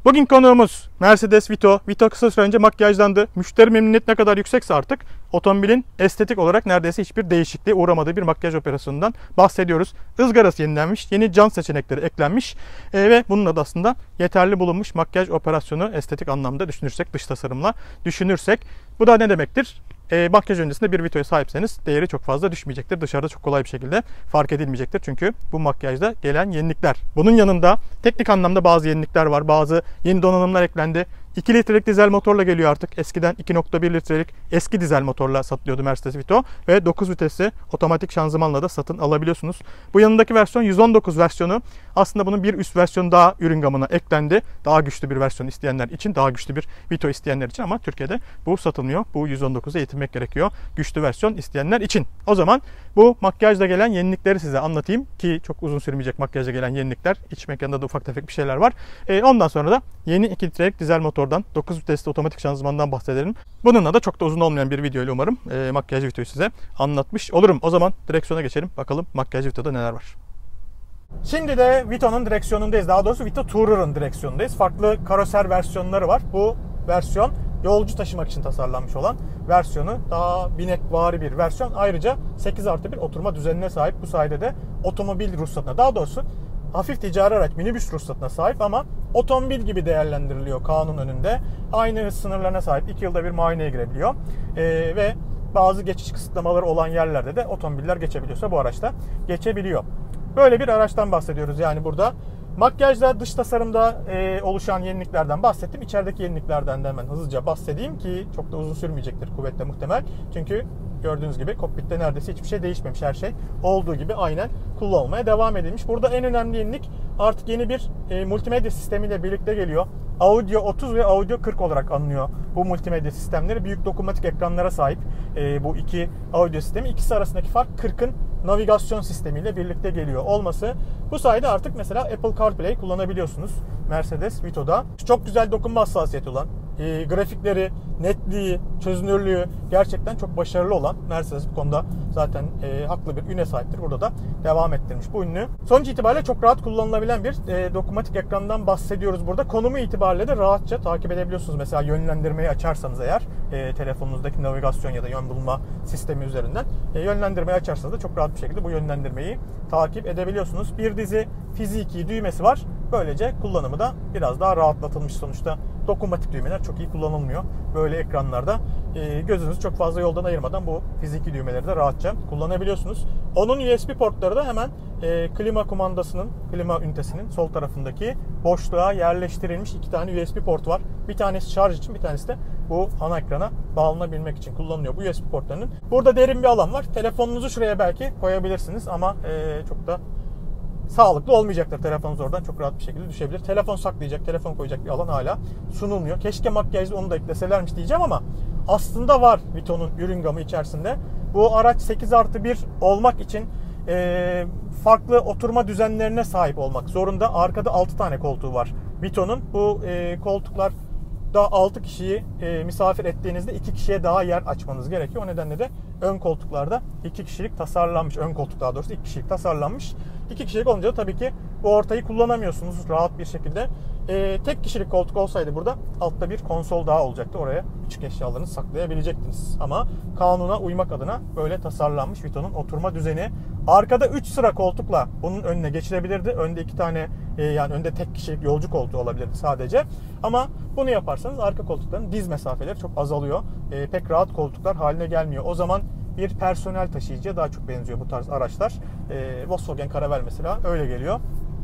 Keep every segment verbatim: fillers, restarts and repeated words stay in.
Bugün konuğumuz Mercedes Vito. Vito kısa süre önce makyajlandı. Müşteri memnuniyeti ne kadar yüksekse artık otomobilin estetik olarak neredeyse hiçbir değişikliğe uğramadığı bir makyaj operasyonundan bahsediyoruz. Izgarası yenilenmiş, yeni jant seçenekleri eklenmiş e, ve bununla da aslında yeterli bulunmuş makyaj operasyonu estetik anlamda düşünürsek, dış tasarımla düşünürsek. Bu da ne demektir? E, makyaj öncesinde bir Vito'ya sahipseniz değeri çok fazla düşmeyecektir. Dışarıda çok kolay bir şekilde fark edilmeyecektir. Çünkü bu makyajda gelen yenilikler. Bunun yanında teknik anlamda bazı yenilikler var. Bazı yeni donanımlar eklendi. iki litrelik dizel motorla geliyor artık. Eskiden iki nokta bir litrelik eski dizel motorla satılıyordu Mercedes Vito. Ve dokuz vitesli otomatik şanzımanla da satın alabiliyorsunuz. Bu yanındaki versiyon yüz on dokuz versiyonu. Aslında bunun bir üst versiyonu daha ürün gamına eklendi. Daha güçlü bir versiyon isteyenler için, daha güçlü bir Vito isteyenler için, ama Türkiye'de bu satılmıyor. Bu yüz on dokuza yetinmek gerekiyor. Güçlü versiyon isteyenler için. O zaman bu makyajda gelen yenilikleri size anlatayım ki çok uzun sürmeyecek makyajda gelen yenilikler. İç mekanda da ufak tefek bir şeyler var. E, ondan sonra da yeni iki litrelik dizel motor, dokuz vitesli otomatik şanzımandan bahsedelim. Bununla da çok da uzun olmayan bir video ile umarım e, makyaj Vito'yu size anlatmış olurum. O zaman direksiyona geçelim. Bakalım makyaj Vito'da neler var. Şimdi de Vito'nun direksiyonundayız. Daha doğrusu Vito Tourer'ın direksiyonundayız. Farklı karoser versiyonları var. Bu versiyon yolcu taşımak için tasarlanmış olan versiyonu. Daha binekvari bir versiyon. Ayrıca sekiz artı bir oturma düzenine sahip. Bu sayede de otomobil ruhsatına, daha doğrusu hafif ticari araç, minibüs ruhsatına sahip ama otomobil gibi değerlendiriliyor kanun önünde. Aynı hız sınırlarına sahip, iki yılda bir muayeneye girebiliyor. Ee, ve bazı geçiş kısıtlamaları olan yerlerde de otomobiller geçebiliyorsa bu araçta geçebiliyor. Böyle bir araçtan bahsediyoruz yani burada. Makyajda, dış tasarımda e, oluşan yeniliklerden bahsettim. İçerideki yeniliklerden de hemen hızlıca bahsedeyim ki çok da uzun sürmeyecektir kuvvetle muhtemel. Çünkü gördüğünüz gibi kokpitte neredeyse hiçbir şey değişmemiş. Her şey olduğu gibi aynen kullanılmaya devam edilmiş. Burada en önemli yenilik artık yeni bir e, multimedya sistemiyle birlikte geliyor. Audio otuz ve Audio kırk olarak anılıyor bu multimedya sistemleri. Büyük dokunmatik ekranlara sahip e, bu iki audio sistemi. İkisi arasındaki fark kırkın navigasyon sistemiyle birlikte geliyor olması. Bu sayede artık mesela Apple CarPlay kullanabiliyorsunuz Mercedes Vito'da. Çok güzel dokunma hassasiyeti olan, e, grafikleri, netliği, çözünürlüğü gerçekten çok başarılı olan Mercedes bu konuda zaten e, haklı bir üne sahiptir. Burada da devam ettirmiş bu ünlü. Sonuç itibariyle çok rahat kullanılabilen bir e, dokunmatik ekrandan bahsediyoruz burada. Konumu itibariyle de rahatça takip edebiliyorsunuz. Mesela yönlendirmeyi açarsanız eğer e, telefonunuzdaki navigasyon ya da yön bulma sistemi üzerinden e, yönlendirmeyi açarsanız da çok rahat bir şekilde bu yönlendirmeyi takip edebiliyorsunuz. Bir dizi fiziki düğmesi var. Böylece kullanımı da biraz daha rahatlatılmış sonuçta. Dokunmatik düğmeler çok iyi kullanılmıyor. Böyle ekranlarda e, gözünüzü çok fazla yoldan ayırmadan bu fiziki düğmeleri de rahatça kullanabiliyorsunuz. Onun U S B portları da hemen e, klima kumandasının, klima ünitesinin sol tarafındaki boşluğa yerleştirilmiş iki tane U S B port var. Bir tanesi şarj için, bir tanesi de bu ana ekrana bağlanabilmek için kullanılıyor bu U S B portlarının. Burada derin bir alan var. Telefonunuzu şuraya belki koyabilirsiniz ama e, çok da sağlıklı olmayacaktır. Telefonunuz oradan çok rahat bir şekilde düşebilir. Telefon saklayacak, telefon koyacak bir alan hala sunulmuyor. Keşke makyajda onu da ekleselermiş diyeceğim ama aslında var Vito'nun ürün gamı içerisinde. Bu araç sekiz artı bir olmak için e, farklı oturma düzenlerine sahip olmak zorunda. Arkada altı tane koltuğu var Vito'nun. Bu e, koltuklar da altı kişiyi e, misafir ettiğinizde iki kişiye daha yer açmanız gerekiyor. O nedenle de ön koltuklarda iki kişilik tasarlanmış. Ön koltuk daha doğrusu iki kişilik tasarlanmış. iki kişilik olunca da tabii ki bu ortayı kullanamıyorsunuz rahat bir şekilde. E, tek kişilik koltuk olsaydı burada altta bir konsol daha olacaktı. Oraya küçük eşyalarınızı saklayabilecektiniz. Ama kanuna uymak adına böyle tasarlanmış Vito'nun oturma düzeni. Arkada üç sıra koltukla bunun önüne geçilebilirdi. Önde iki tane e, yani önde tek kişilik yolcu koltuğu olabilirdi sadece. Ama bunu yaparsanız arka koltukların diz mesafeleri çok azalıyor. E, pek rahat koltuklar haline gelmiyor. O zaman bir personel taşıyıcıya daha çok benziyor bu tarz araçlar. E, Volkswagen Caravelle mesela öyle geliyor.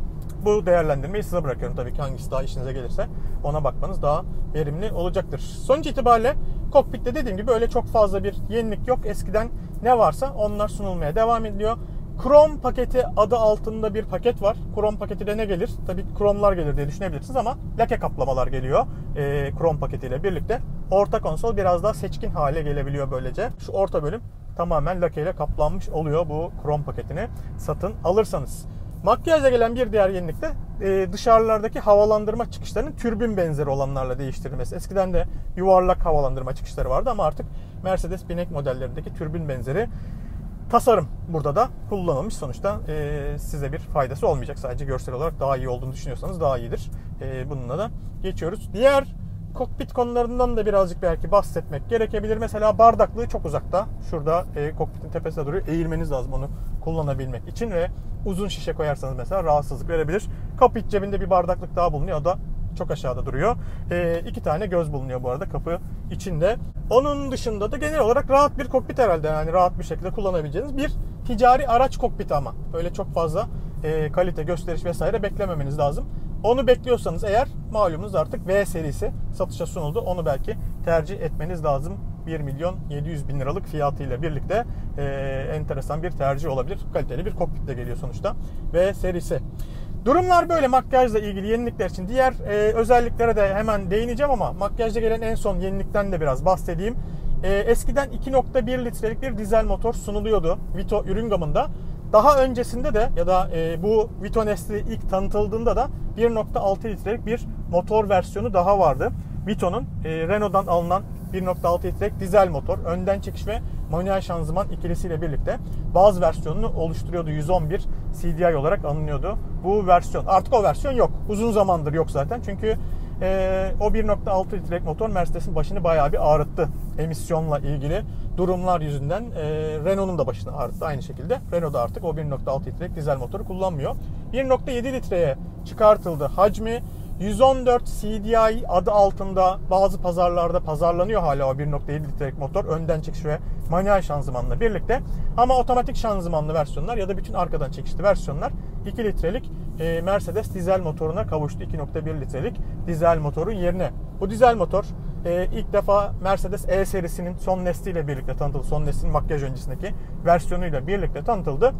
Bu değerlendirmeyi size bırakıyorum tabii ki, hangisi daha işinize gelirse ona bakmanız daha verimli olacaktır. Sonuç itibariyle kokpitte dediğim gibi öyle çok fazla bir yenilik yok. Eskiden ne varsa onlar sunulmaya devam ediliyor. Krom paketi adı altında bir paket var. Krom paketiyle ne gelir? Tabii kromlar gelir diye düşünebilirsiniz ama lake kaplamalar geliyor e, krom paketiyle birlikte. Orta konsol biraz daha seçkin hale gelebiliyor böylece. Şu orta bölüm tamamen lake ile kaplanmış oluyor bu krom paketini satın alırsanız. Makyajla gelen bir diğer yenilik de e, dışarılardaki havalandırma çıkışlarının türbin benzeri olanlarla değiştirilmesi. Eskiden de yuvarlak havalandırma çıkışları vardı ama artık Mercedes binek modellerindeki türbin benzeri tasarım burada da kullanılmış. Sonuçta e, size bir faydası olmayacak. Sadece görsel olarak daha iyi olduğunu düşünüyorsanız daha iyidir. E, bununla da geçiyoruz. Diğer kokpit konularından da birazcık belki bahsetmek gerekebilir. Mesela bardaklığı çok uzakta. Şurada e, kokpitin tepesinde duruyor. Eğilmeniz lazım onu kullanabilmek için ve uzun şişe koyarsanız mesela rahatsızlık verebilir. Kokpit cebinde bir bardaklık daha bulunuyor. O da çok aşağıda duruyor. E, iki tane göz bulunuyor bu arada kapı içinde. Onun dışında da genel olarak rahat bir kokpit herhalde. Yani rahat bir şekilde kullanabileceğiniz bir ticari araç kokpiti ama. Öyle çok fazla e, kalite, gösteriş vesaire beklememeniz lazım. Onu bekliyorsanız eğer malumunuz artık V serisi satışa sunuldu. Onu belki tercih etmeniz lazım. bir milyon yedi yüz bin liralık fiyatıyla birlikte e, enteresan bir tercih olabilir. Kaliteli bir kokpitle geliyor sonuçta V serisi. Durumlar böyle makyajla ilgili yenilikler için. Diğer e, özelliklere de hemen değineceğim ama makyajda gelen en son yenilikten de biraz bahsedeyim. E, eskiden iki nokta bir litrelik bir dizel motor sunuluyordu Vito ürün gamında. Daha öncesinde de ya da e, bu Vito nesli ilk tanıtıldığında da bir nokta altı litrelik bir motor versiyonu daha vardı. Vito'nun e, Renault'dan alınan bir nokta altı litrelik dizel motor, önden çekiş ve manuel şanzıman ikilisiyle birlikte bazı versiyonunu oluşturuyordu. yüz on bir C D I olarak alınıyordu bu versiyon. Artık o versiyon yok. Uzun zamandır yok zaten. Çünkü e, o bir nokta altı litrelik motor Mercedes'in başını bayağı bir ağrıttı. Emisyonla ilgili durumlar yüzünden e, Renault'un da başını ağrıttı aynı şekilde. Renault da artık o bir nokta altı litrelik dizel motoru kullanmıyor. bir nokta yedi litreye çıkartıldı hacmi. yüz on dört C D I adı altında bazı pazarlarda pazarlanıyor hala o bir nokta yedi litrelik motor. Önden çekiş ve manuel şanzımanla birlikte. Ama otomatik şanzımanlı versiyonlar ya da bütün arkadan çekişli versiyonlar iki litrelik Mercedes dizel motoruna kavuştu. iki nokta bir litrelik dizel motorun yerine. Bu dizel motor ilk defa Mercedes E serisinin son nesliyle birlikte tanıtıldı. Son neslin makyaj öncesindeki versiyonuyla birlikte tanıtıldı.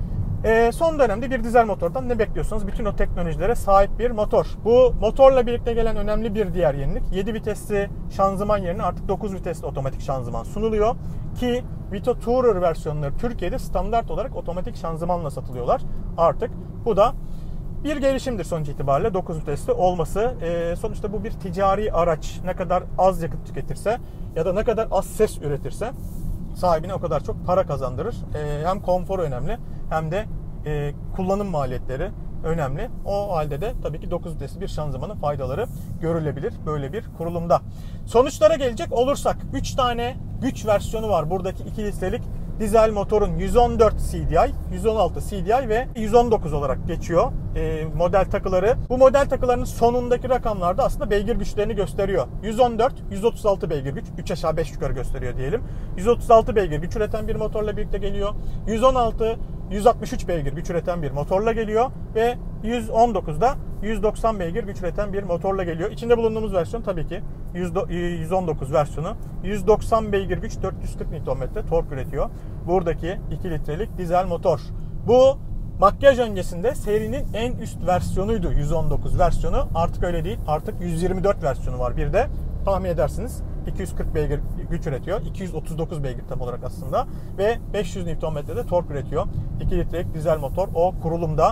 E, son dönemde bir dizel motordan ne bekliyorsanız bütün o teknolojilere sahip bir motor. Bu motorla birlikte gelen önemli bir diğer yenilik, yedi vitesli şanzıman yerine artık dokuz vitesli otomatik şanzıman sunuluyor. Ki Vito Tourer versiyonları Türkiye'de standart olarak otomatik şanzımanla satılıyorlar artık. Bu da bir gelişimdir sonuç itibariyle dokuz vitesli olması. E, sonuçta bu bir ticari araç. Ne kadar az yakıt tüketirse ya da ne kadar az ses üretirse sahibine o kadar çok para kazandırır. E, hem konforu önemli hem de e, kullanım maliyetleri önemli. O halde de tabii ki dokuz vitesli bir şanzımanın faydaları görülebilir böyle bir kurulumda. Sonuçlara gelecek olursak üç tane güç versiyonu var buradaki iki litrelik dizel motorun. yüz on dört C D I, yüz on altı C D I ve yüz on dokuz olarak geçiyor e, model takıları. Bu model takılarının sonundaki rakamlarda aslında beygir güçlerini gösteriyor. yüz on dört, yüz otuz altı beygir güç, üç aşağı beş yukarı gösteriyor diyelim. yüz otuz altı beygir güç üreten bir motorla birlikte geliyor. yüz on altı, yüz altmış üç beygir güç üreten bir motorla geliyor ve yüz on dokuzda yüz doksan beygir güç üreten bir motorla geliyor. İçinde bulunduğumuz versiyon tabii ki yüz on dokuz versiyonu. yüz doksan beygir güç, dört yüz kırk Newton metre tork üretiyor. Buradaki iki litrelik dizel motor. Bu makyaj öncesinde serinin en üst versiyonuydu yüz on dokuz versiyonu. Artık öyle değil. Artık yüz yirmi dört versiyonu var bir de. Tahmin edersiniz iki yüz kırk beygir güç üretiyor. iki yüz otuz dokuz beygir tam olarak aslında. Ve beş yüz Newton metrede tork üretiyor. iki litrelik dizel motor o kurulumda.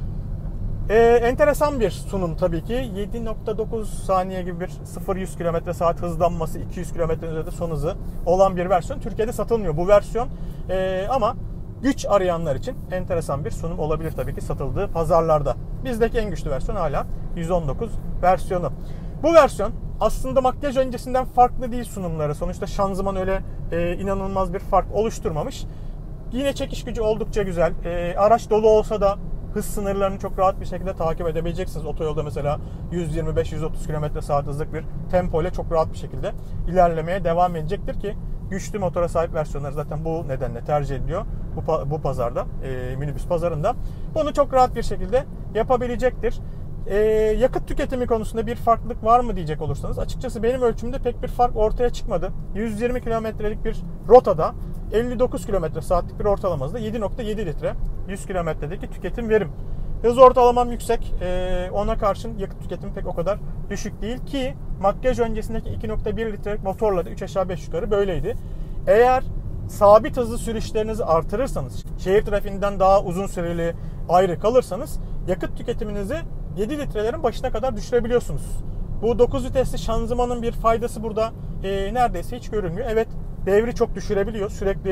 Ee, enteresan bir sunum tabii ki. yedi nokta dokuz saniye gibi bir sıfır yüz kilometre saat hızlanması, iki yüz kilometre üzerinde son hızı olan bir versiyon. Türkiye'de satılmıyor bu versiyon. Ee, ama güç arayanlar için enteresan bir sunum olabilir tabii ki satıldığı pazarlarda. Bizdeki en güçlü versiyon hala yüz on dokuz versiyonu. Bu versiyon aslında makyaj öncesinden farklı değil sunumları. Sonuçta şanzıman öyle e, inanılmaz bir fark oluşturmamış. Yine çekiş gücü oldukça güzel. E, araç dolu olsa da hız sınırlarını çok rahat bir şekilde takip edebileceksiniz. Otoyolda mesela yüz yirmi beş yüz otuz kilometre saat hızlık bir tempo ile çok rahat bir şekilde ilerlemeye devam edecektir ki güçlü motora sahip versiyonlar zaten bu nedenle tercih ediliyor bu, bu pazarda, e, minibüs pazarında. Bunu çok rahat bir şekilde yapabilecektir. E, yakıt tüketimi konusunda bir farklılık var mı diyecek olursanız açıkçası benim ölçümde pek bir fark ortaya çıkmadı. yüz yirmi kilometrelik bir rotada elli dokuz kilometre saatlik bir ortalamasında yedi nokta yedi litre yüz kilometredeki tüketim verim. Hız ortalamam yüksek. Ee, ona karşın yakıt tüketimi pek o kadar düşük değil ki makyaj öncesindeki iki nokta bir litrelik motorla da üç aşağı beş yukarı böyleydi. Eğer sabit hızlı sürüşlerinizi artırırsanız, şehir trafiğinden daha uzun süreli ayrı kalırsanız yakıt tüketiminizi yedi litrelerin başına kadar düşürebiliyorsunuz. Bu dokuz vitesli şanzımanın bir faydası burada e, neredeyse hiç görünmüyor. Evet, devri çok düşürebiliyor. Sürekli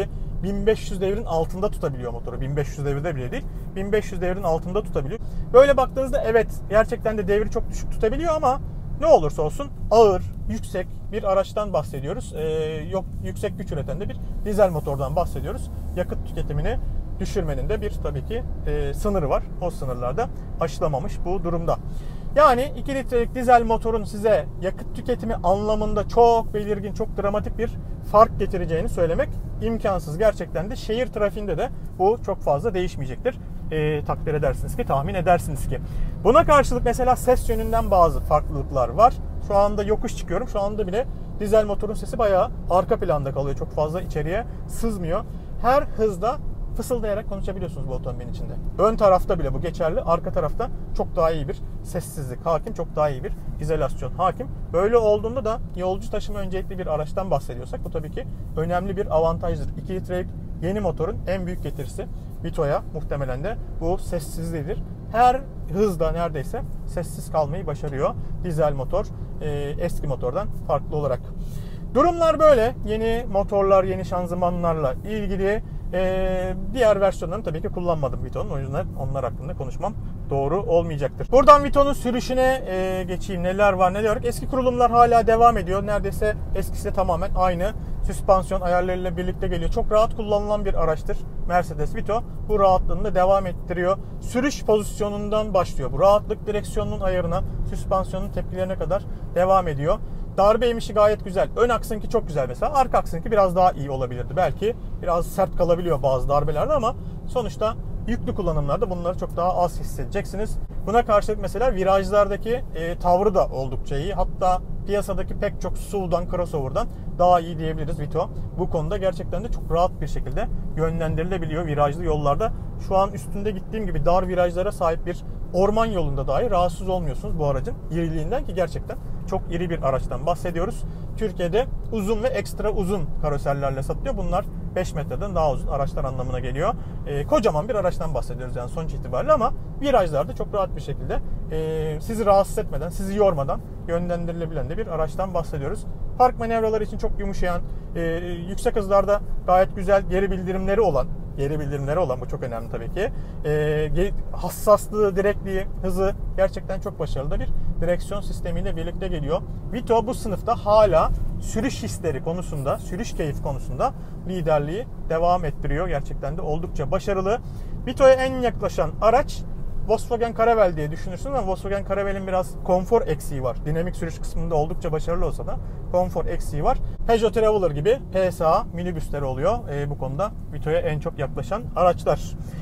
bin beş yüz devrin altında tutabiliyor motoru. bin beş yüz devirde bile değil. bin beş yüz devrin altında tutabiliyor. Böyle baktığınızda evet gerçekten de devri çok düşük tutabiliyor ama ne olursa olsun ağır, yüksek bir araçtan bahsediyoruz. Ee, yok yüksek güç üreten de bir dizel motordan bahsediyoruz. Yakıt tüketimini düşürmenin de bir tabii ki e, sınırı var. O sınırlarda aşılamamış bu durumda. Yani iki litrelik dizel motorun size yakıt tüketimi anlamında çok belirgin, çok dramatik bir fark getireceğini söylemek imkansız. Gerçekten de şehir trafiğinde de bu çok fazla değişmeyecektir. E, takdir edersiniz ki, tahmin edersiniz ki. Buna karşılık mesela ses yönünden bazı farklılıklar var. Şu anda yokuş çıkıyorum. Şu anda bile dizel motorun sesi bayağı arka planda kalıyor. Çok fazla içeriye sızmıyor. Her hızda fısıldayarak konuşabiliyorsunuz bu otomobilin içinde. Ön tarafta bile bu geçerli. Arka tarafta çok daha iyi bir sessizlik hakim. Çok daha iyi bir izolasyon hakim. Böyle olduğunda da yolcu taşıma öncelikli bir araçtan bahsediyorsak bu tabii ki önemli bir avantajdır. iki litrelik yeni motorun en büyük getirisi Vito'ya muhtemelen de bu sessizliğidir. Her hızda neredeyse sessiz kalmayı başarıyor dizel motor eski motordan farklı olarak. Durumlar böyle. Yeni motorlar, yeni şanzımanlarla ilgili Ee, diğer versiyonlarını tabii ki kullanmadım Vito'nun. O yüzden onlar hakkında konuşmam doğru olmayacaktır. Buradan Vito'nun sürüşüne e, geçeyim. Neler var neler yok. Eski kurulumlar hala devam ediyor. Neredeyse eskisi tamamen aynı. Süspansiyon ayarlarıyla birlikte geliyor. Çok rahat kullanılan bir araçtır Mercedes Vito. Bu rahatlığını da devam ettiriyor. Sürüş pozisyonundan başlıyor. Bu rahatlık direksiyonun ayarına, süspansiyonun tepkilerine kadar devam ediyor. Darbe emişi gayet güzel. Ön aksınki çok güzel mesela. Arka aksınki biraz daha iyi olabilirdi. Belki biraz sert kalabiliyor bazı darbelerde ama sonuçta yüklü kullanımlarda bunları çok daha az hissedeceksiniz. Buna karşılık mesela virajlardaki e, tavrı da oldukça iyi. Hatta piyasadaki pek çok S U V'dan, crossover'dan daha iyi diyebiliriz Vito. Bu konuda gerçekten de çok rahat bir şekilde yönlendirilebiliyor virajlı yollarda. Şu an üstünde gittiğim gibi dar virajlara sahip bir orman yolunda dahi rahatsız olmuyorsunuz bu aracın iriliğinden, ki gerçekten çok iri bir araçtan bahsediyoruz. Türkiye'de uzun ve ekstra uzun karoserlerle satılıyor. Bunlar beş metreden daha uzun araçlar anlamına geliyor. E, kocaman bir araçtan bahsediyoruz yani sonuç itibariyle, ama virajlarda çok rahat bir şekilde e, sizi rahatsız etmeden, sizi yormadan yönlendirilebilen de bir araçtan bahsediyoruz. Park manevraları için çok yumuşayan, e, yüksek hızlarda gayet güzel geri bildirimleri olan, geri bildirimleri olan bu çok önemli tabii ki. E, hassaslığı, direkliği, hızı gerçekten çok başarılı bir direksiyon sistemiyle birlikte geliyor. Vito bu sınıfta hala sürüş hisleri konusunda, sürüş keyif konusunda liderliği devam ettiriyor. Gerçekten de oldukça başarılı. Vito'ya en yaklaşan araç Volkswagen Caravelle diye düşünürsünüz ama Volkswagen Caravelle'in biraz konfor eksiği var. Dinamik sürüş kısmında oldukça başarılı olsa da konfor eksiği var. Peugeot Traveller gibi P S A minibüsleri oluyor. E, bu konuda Vito'ya en çok yaklaşan araçlar.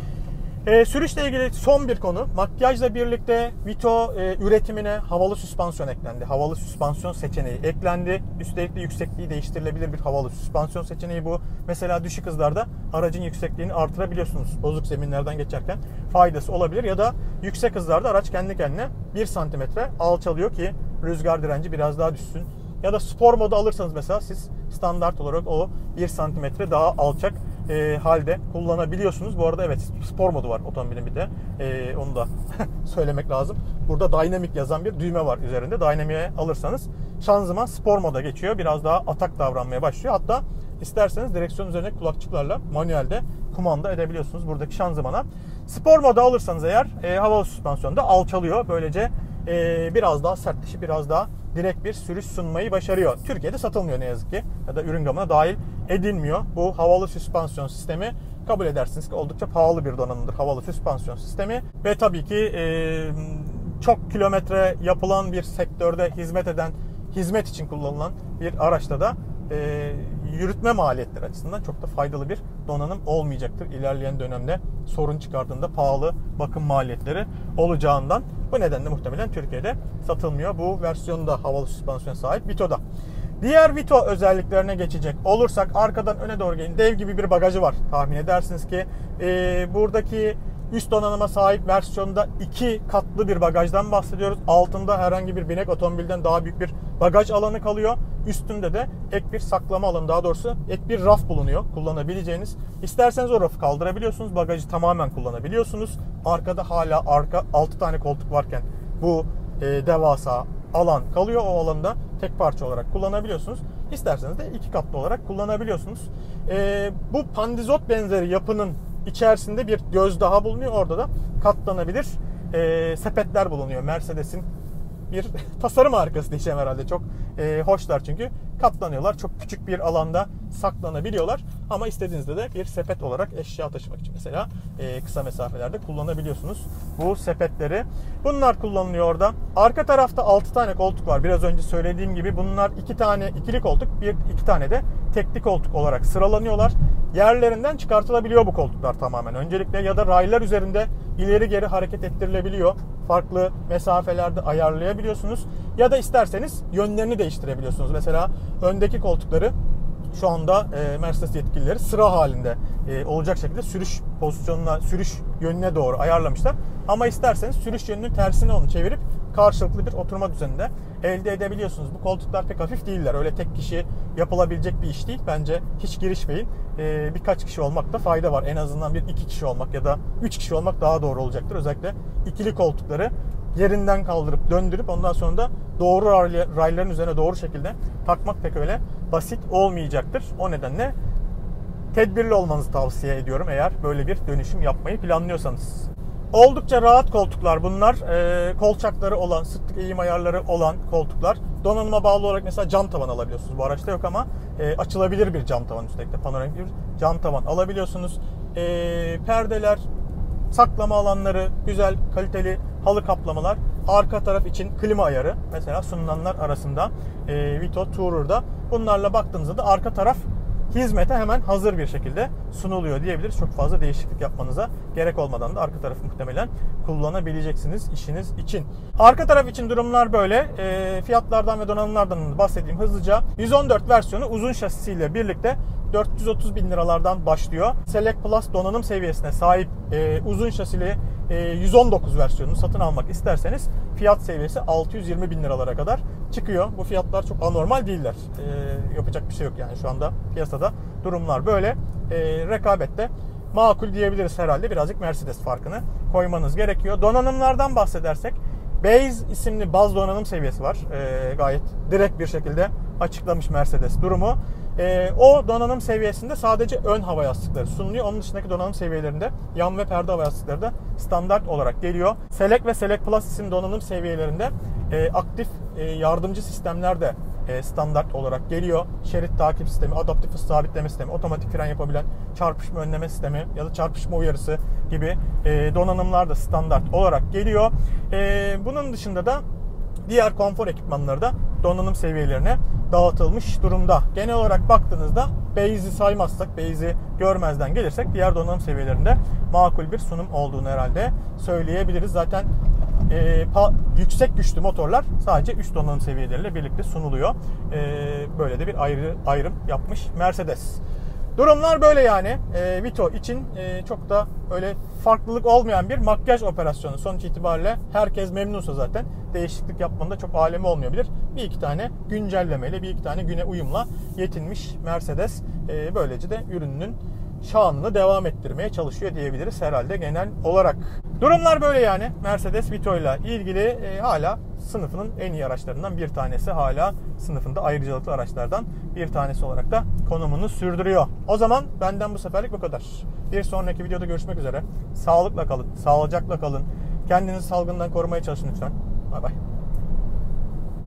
E, sürüşle ilgili son bir konu. Makyajla birlikte Vito e, üretimine havalı süspansiyon eklendi. Havalı süspansiyon seçeneği eklendi. Üstelik de yüksekliği değiştirilebilir bir havalı süspansiyon seçeneği bu. Mesela düşük hızlarda aracın yüksekliğini artırabiliyorsunuz. Bozuk zeminlerden geçerken faydası olabilir. Ya da yüksek hızlarda araç kendi kendine bir santimetre alçalıyor ki rüzgar direnci biraz daha düşsün. Ya da spor modu alırsanız mesela siz standart olarak o bir santimetre daha alçak e, halde kullanabiliyorsunuz. Bu arada evet, spor modu var otomobilin bir de. E, onu da söylemek lazım. Burada Dynamic yazan bir düğme var üzerinde. Dynamic'e alırsanız şanzıman spor moda geçiyor. Biraz daha atak davranmaya başlıyor. Hatta isterseniz direksiyon üzerine kulakçıklarla manuelde kumanda edebiliyorsunuz buradaki şanzımana. Spor moda alırsanız eğer e, havalı süspansiyonda alçalıyor. Böylece e, biraz daha sertleşip biraz daha direkt bir sürüş sunmayı başarıyor. Türkiye'de satılmıyor ne yazık ki. Ya da ürün gamına dahil edilmiyor. Bu havalı süspansiyon sistemi kabul edersiniz ki oldukça pahalı bir donanımdır havalı süspansiyon sistemi. Ve tabii ki e, çok kilometre yapılan bir sektörde hizmet eden, hizmet için kullanılan bir araçta da e, yürütme maliyetleri açısından çok da faydalı bir donanım olmayacaktır. İlerleyen dönemde sorun çıkardığında pahalı bakım maliyetleri olacağından. Bu nedenle muhtemelen Türkiye'de satılmıyor. Bu versiyonda havalı süspansiyon sahip Vito'da. Diğer Vito özelliklerine geçecek olursak arkadan öne doğru gelin. Dev gibi bir bagajı var. Tahmin edersiniz ki e, buradaki üst donanıma sahip versiyonda iki katlı bir bagajdan bahsediyoruz. Altında herhangi bir binek otomobilden daha büyük bir bagaj alanı kalıyor. Üstünde de ek bir saklama alanı, daha doğrusu ek bir raf bulunuyor kullanabileceğiniz. İsterseniz o rafı kaldırabiliyorsunuz. Bagajı tamamen kullanabiliyorsunuz. Arkada hala arka altı tane koltuk varken bu e, devasa alan kalıyor. O alanı da tek parça olarak kullanabiliyorsunuz. İsterseniz de iki katlı olarak kullanabiliyorsunuz. Ee, bu pandizot benzeri yapının içerisinde bir göz daha bulunuyor. Orada da katlanabilir e, sepetler bulunuyor. Mercedes'in bir tasarım harikası diyeceğim herhalde. Çok e, hoşlar çünkü. Katlanıyorlar. Çok küçük bir alanda saklanabiliyorlar. Ama istediğinizde de bir sepet olarak eşya taşımak için mesela e, kısa mesafelerde kullanabiliyorsunuz bu sepetleri. Bunlar kullanılıyor orada. Arka tarafta altı tane koltuk var. Biraz önce söylediğim gibi bunlar iki tane ikili koltuk, bir iki tane de tekli koltuk olarak sıralanıyorlar. Yerlerinden çıkartılabiliyor bu koltuklar tamamen. Öncelikle ya da raylar üzerinde ileri geri hareket ettirilebiliyor. Farklı mesafelerde ayarlayabiliyorsunuz. Ya da isterseniz yönlerini değiştirebiliyorsunuz. Mesela öndeki koltukları şu anda e, Mercedes yetkilileri sıra halinde e, olacak şekilde sürüş pozisyonuna, sürüş yönüne doğru ayarlamışlar. Ama isterseniz sürüş yönünün tersine onu çevirip karşılıklı bir oturma düzeninde elde edebiliyorsunuz. Bu koltuklar pek hafif değiller. Öyle tek kişi yapılabilecek bir iş değil. Bence hiç girişmeyin. E, birkaç kişi olmakta fayda var. En azından bir iki kişi olmak ya da üç kişi olmak daha doğru olacaktır. Özellikle ikili koltukları yerinden kaldırıp döndürüp ondan sonra da doğru rayların üzerine doğru şekilde takmak pek öyle basit olmayacaktır. O nedenle tedbirli olmanızı tavsiye ediyorum eğer böyle bir dönüşüm yapmayı planlıyorsanız. Oldukça rahat koltuklar bunlar. E, kolçakları olan, sıklık eğim ayarları olan koltuklar. Donanıma bağlı olarak mesela cam tavan alabiliyorsunuz. Bu araçta yok ama e, açılabilir bir cam tavan, üstelik de panoramik bir cam tavan alabiliyorsunuz. E, perdeler, saklama alanları, güzel kaliteli halı kaplamalar, arka taraf için klima ayarı mesela sunulanlar arasında e, Vito Tourer'da. Bunlarla baktığınızda da arka taraf hizmete hemen hazır bir şekilde sunuluyor diyebiliriz. Çok fazla değişiklik yapmanıza gerek olmadan da arka tarafı muhtemelen kullanabileceksiniz işiniz için. Arka taraf için durumlar böyle. E, fiyatlardan ve donanımlardan bahsedeyim hızlıca. yüz on dört versiyonu uzun şasisiyle birlikte dört yüz otuz bin liralardan başlıyor. Select Plus donanım seviyesine sahip e, uzun şasili e, yüz on dokuz versiyonunu satın almak isterseniz fiyat seviyesi altı yüz yirmi bin liralara kadar çıkıyor. Bu fiyatlar çok anormal değiller. E, yapacak bir şey yok yani şu anda piyasada durumlar böyle. E, rekabette makul diyebiliriz herhalde. Birazcık Mercedes farkını koymanız gerekiyor. Donanımlardan bahsedersek Base isimli baz donanım seviyesi var. E, gayet direkt bir şekilde açıklamış Mercedes durumu. E, o donanım seviyesinde sadece ön hava yastıkları sunuluyor. Onun dışındaki donanım seviyelerinde yan ve perde hava yastıkları da standart olarak geliyor. Select ve Select Plus isim donanım seviyelerinde e, aktif e, yardımcı sistemler de e, standart olarak geliyor. Şerit takip sistemi, adaptif hız sabitleme sistemi, otomatik fren yapabilen çarpışma önleme sistemi ya da çarpışma uyarısı gibi e, donanımlar da standart olarak geliyor. E, bunun dışında da diğer konfor ekipmanları da donanım seviyelerine dağıtılmış durumda. Genel olarak baktığınızda Base'i saymazsak, Base'i görmezden gelirsek diğer donanım seviyelerinde makul bir sunum olduğunu herhalde söyleyebiliriz. Zaten e, pa, yüksek güçlü motorlar sadece üst donanım seviyeleriyle birlikte sunuluyor. E, böyle de bir ayrı, ayrım yapmış Mercedes. Durumlar böyle yani. E, Vito için e, çok da öyle farklılık olmayan bir makyaj operasyonu. Sonuç itibariyle herkes memnunsa zaten değişiklik yapmanın da çok alemi olmayabilir. Bir iki tane güncellemeyle, bir iki tane güne uyumla yetinmiş Mercedes. E, böylece de ürününün şanını devam ettirmeye çalışıyor diyebiliriz herhalde genel olarak. Durumlar böyle yani. Mercedes Vito ile ilgili e, hala sınıfının en iyi araçlarından bir tanesi. Hala sınıfında ayrıcalıklı araçlardan bir tanesi olarak da konumunu sürdürüyor. O zaman benden bu seferlik bu kadar. Bir sonraki videoda görüşmek üzere. Sağlıkla kalın, sağlıcakla kalın. Kendinizi salgından korumaya çalışın lütfen. Bay bay.